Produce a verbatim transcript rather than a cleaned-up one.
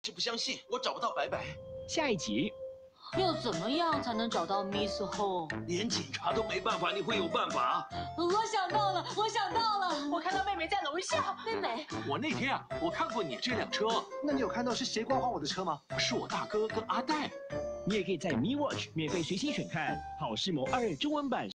是不相信我找不到白白。 下一集。 要怎么样才能找到 Miss Ho？ 连警察都没办法，你会有办法？ 我想到了，我想到了！ 我看到妹妹在楼下。 妹妹， 我那天啊，我看过你这辆车。 那你有看到是谁刮花我的车吗？ 是我大哥跟阿戴。 你也可以在 Me Watch 免费随心选看《好事魔二》中文版。